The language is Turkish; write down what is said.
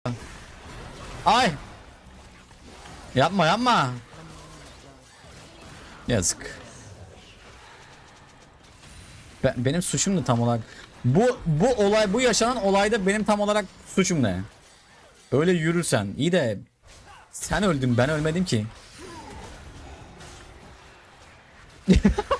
Ay. Yapma yapma. Yazık. Benim suçum ne tam olarak? Bu olay, bu yaşanan olayda benim tam olarak suçum ne? Öyle yürürsen iyi de sen öldün, ben ölmedim ki.